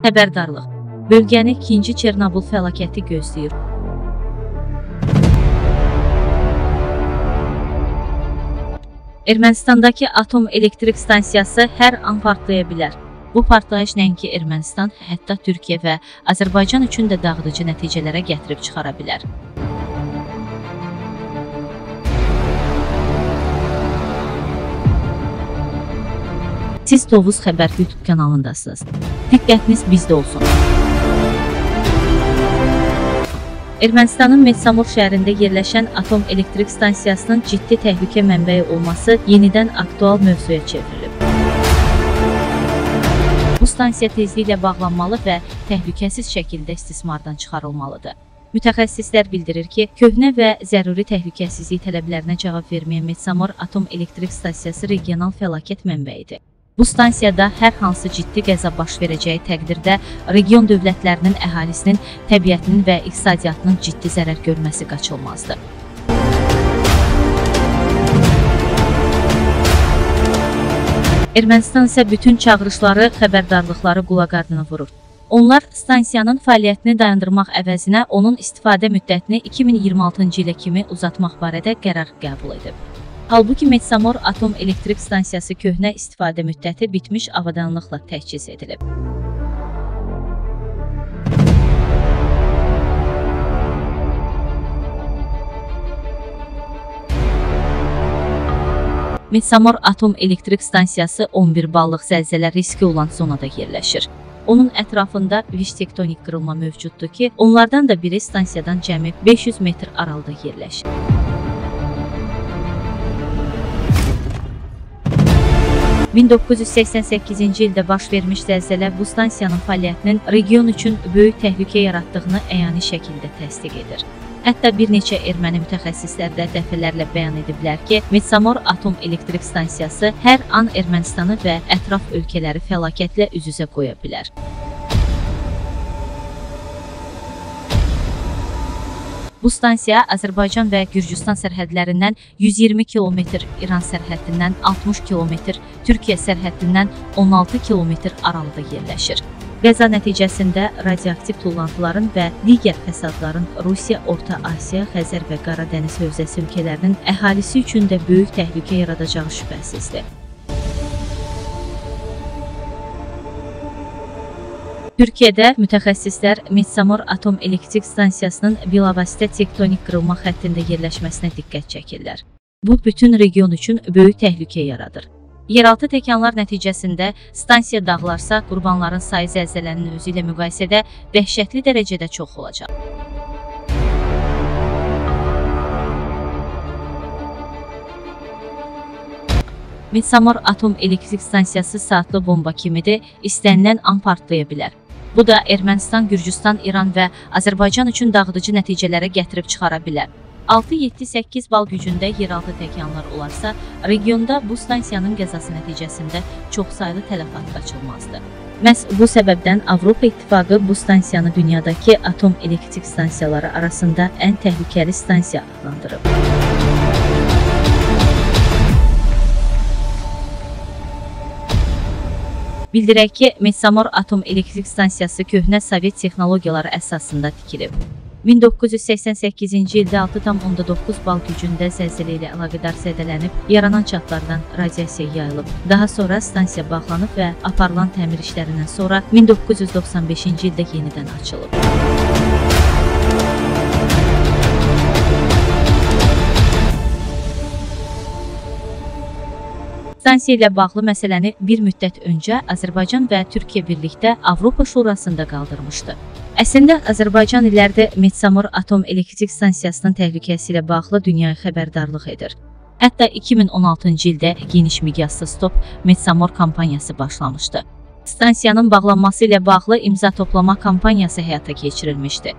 Xəbərdarlıq. Bölgəni 2-ci Çernobıl fəlakəti gözləyir. Ermənistandakı atom elektrik stansiyası hər an partlaya bilər. Bu partlayış nəinki Ermənistan, hətta Türkiyə və Azərbaycan üçün də dağıdıcı nəticələrə gətirib çıxara bilər. Siz Tovuz Xəbər YouTube kanalındasınız. Diqqətiniz bizdə olsun. Ermənistanın Metsamor şəhərində yerləşən atom elektrik stansiyasının ciddi təhlükə mənbəyi olması yenidən aktual mövzuya çevrilib. Bu stansiya tezliklə bağlanmalı və təhlükəsiz şəkildə istismardan çıxarılmalıdır. Mütəxəssislər bildirir ki, köhnə və zəruri təhlükəsizlik tələblərinə cavab verməyən Metsamor atom elektrik stansiyası regional fəlakət mənbəyidir. Bu stansiyada hər hansı ciddi qəza baş verəcəyi təqdirdə region dövlətlərinin əhalisinin, təbiətinin və iqtisadiyyatının ciddi zərər görməsi qaçılmazdır. Ermənistan isə bütün çağırışları, xəbərdarlıqları qulaq ardına vurur. Onlar stansiyanın fəaliyyətini dayandırmaq əvəzinə onun istifadə müddətini 2026-cı ilə kimi uzatmaq barədə qərar qəbul edib. Halbuki Metsamor atom elektrik stansiyası köhnə istifadə müddəti bitmiş avadanlıqla təchiz edilib. Metsamor atom elektrik stansiyası 11 ballıq zəlzələ riski olan zonada yerləşir. Onun ətrafında viş tektonik qırılma mövcuddur ki, onlardan da biri stansiyadan cəmi 500 metr aralıda yerləşir. (1988-ci ildə baş vermiş zəlzələ bu stansiyanın fəaliyyətinin region üçün böyük təhlükə yaratdığını əyani şəkildə təsdiq edir. Hətta bir neçə erməni mütəxəssislər də dəfələrlə bəyan ediblər ki, Metsamor atom elektrik stansiyası hər an Ermənistanı və ətraf ölkələri fəlakətlə üz-üzə qoya bilər. Bu stansiya Azərbaycan və Gürcüstan sərhədlərindən 120 km, İran sərhəddindən 60 km, Türkiyə sərhəddindən 16 km aralıda yerləşir. Qəza nəticəsində radioaktiv tullantıların və digər fəsadların Rusiya, Orta Asiya, Xəzər və Qara Dəniz hövzəsi ölkələrinin əhalisi üçün də böyük təhlükə yaradacağı şübhəsizdir. Türkiyədə mütəxəssislər Metsamor atom elektrik stansiyasının bilavasitə tektonik qırılma xəttində yerləşməsinə diqqət çəkirlər. Bu, bütün region üçün böyük təhlükə yaradır. Yeraltı təkanlar nəticəsində stansiya dağılarsa, qurbanların sayı zəlzələnin özü ilə müqayisədə dəhşətli dərəcədə çox olacaq. Metsamor atom elektrik stansiyası saatlı bomba kimidir, istənilən an partlaya bilər. Bu da Ermənistan, Gürcüstan, İran və Azərbaycan üçün dağıdıcı nəticələrə gətirib çıxara bilər. 6-7-8 bal gücündə yeraltı təkanlar olarsa, regionda bu stansiyanın qəzası nəticəsində çoxsaylı tələfat qaçılmazdır. Məhz bu səbəbdən Avropa İttifaqı bu stansiyanı dünyadakı atom elektrik stansiyaları arasında ən təhlükəli stansiya adlandırıb. Bildirək ki, Metsamor atom elektrik stansiyası köhnə Sovet texnologiyaları əsasında tikilib. 1988-ci ildə 6,9 bal gücündə zəlzələ ilə əlaqədar zədələnib, yaranan çatlardan radiasiya yayılıb. Daha sonra stansiya bağlanıb və aparılan təmir işlərindən sonra 1995-ci ildə yenidən açılıb. Stansiya ilə bağlı məsələni bir müddət öncə Azərbaycan və Türkiyə birlikdə Avropa Şurasında qaldırmışdı. Əslində, Azərbaycan illərdir Metsamor atom elektrik stansiyasının təhlükəsi ilə bağlı dünyaya xəbərdarlıq edir. Hətta 2016-cı ildə geniş miqyaslı Stop Metsamor kampaniyası başlamışdı. Stansiyanın bağlanması ilə bağlı imza toplama kampaniyası həyata keçirilmişdi.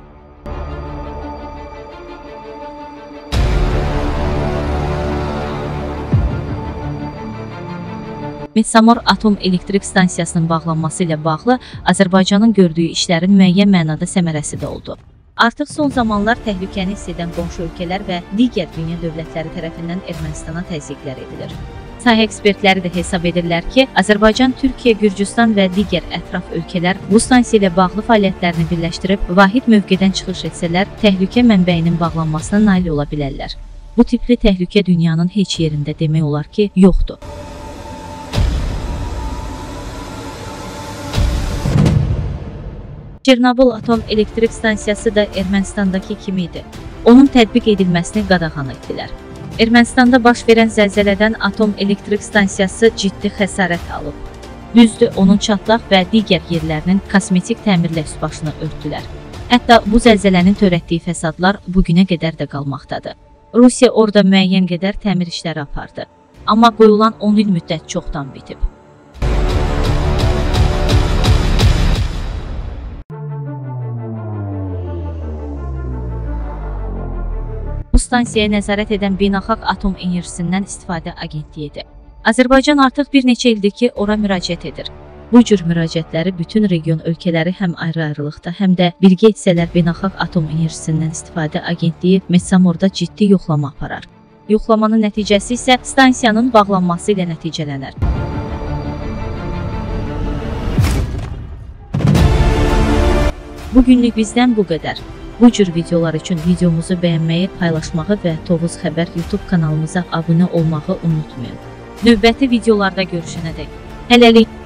Metsamor atom elektrik stansiyasının bağlanması ilə bağlı Azərbaycanın gördüyü işlərin müəyyən mənada səmərəsi də oldu. Artıq son zamanlar təhlükəni hiss edən qonşu ölkələr və digər dünya dövlətləri tərəfindən Ermənistana təzyiqlər edilir. Sahə ekspertləri də hesab edirlər ki, Azərbaycan, Türkiyə, Gürcüstan və digər ətraf ölkələr bu stansiya ilə bağlı fəaliyyətlərini birləşdirib vahid mövqedən çıxış etsələr, təhlükə mənbəyinin bağlanmasına nail ola bilərlər. Bu tipli təhlükə dünyanın heç yerində demək olar ki, yoxdur. Çernobıl atom elektrik stansiyası da Ermənistandakı kimi idi. Onun tətbiq edilməsini qadağan etdilər. Ermənistanda baş verən zəlzələdən atom elektrik stansiyası ciddi xəsarət alıb. Düzdür, onun çatlaq və digər yerlərinin kosmetik təmirlə üst-başını örtdülər. Hətta bu zəlzələnin törətdiyi fəsadlar bugünə qədər də qalmaqdadır. Rusiya orada müəyyən qədər təmir işləri apardı. Amma qoyulan 10 il müddət çoxdan bitib. Bu stansiyaya nəzarət edən Beynəlxalq Atom Enerjisindən İstifadə Agentliyidir. Azərbaycan artıq bir neçə ildir ki, ora müraciət edir. Bu cür müraciətləri bütün region ölkələri həm ayrı-ayrılıqda, həm də birgə etsələr Beynəlxalq Atom Enerjisindən İstifadə Agentliyi Metsamorda ciddi yoxlama aparar. Yoxlamanın nəticəsi isə stansiyanın bağlanması ilə nəticələnər. Bugünlük bizdən bu qədər. Bu cür videolar üçün videomuzu bəyənməyi, paylaşmağı və Tovuz Xəbər YouTube kanalımıza abunə olmağı unutmayın. Növbəti videolarda görüşənədək. Hələlik.